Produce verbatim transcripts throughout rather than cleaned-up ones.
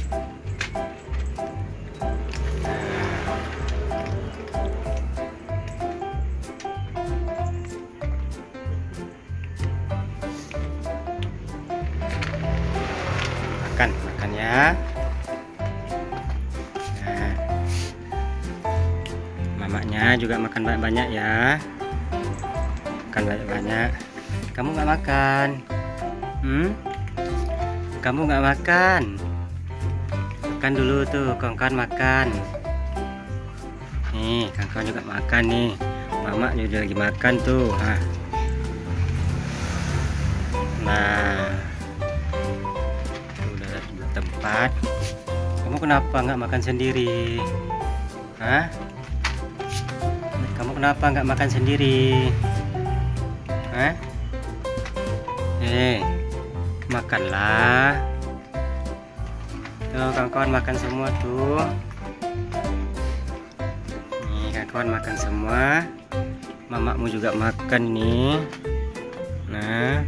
Makan, makan ya. Nah, mamanya juga makan banyak-banyak ya. Makan banyak-banyak. Kamu nggak makan? Hmm? Kamu nggak makan? Makan dulu tuh, kawan-kawan makan. Nih, kawan-kawan juga makan nih. Mama juga lagi makan tuh. Nah, nah. Tempat. Kamu kenapa nggak makan sendiri? Hah? Kamu kenapa nggak makan sendiri? Hah? Eh, makanlah. Tuh, kawan-kawan makan semua tuh. Nih, kawan-kawan makan semua. Mamamu juga makan nih. Nah.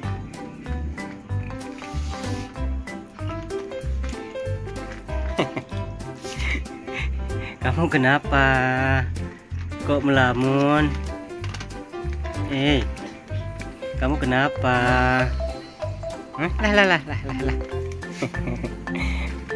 Kamu kenapa? Kok melamun? Eh, kamu kenapa? Lah lah lah lah lah lah.